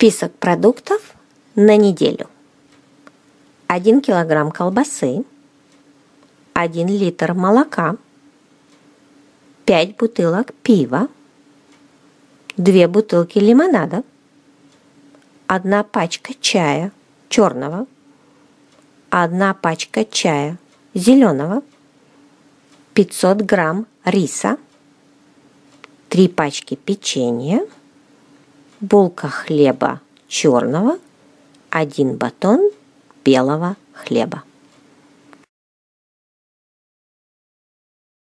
Список продуктов на неделю. 1 килограмм колбасы, 1 литр молока, 5 бутылок пива, 2 бутылки лимонада, 1 пачка чая черного, 1 пачка чая зеленого, 500 грамм риса, 3 пачки печенья, булка хлеба черного, 1 батон белого хлеба.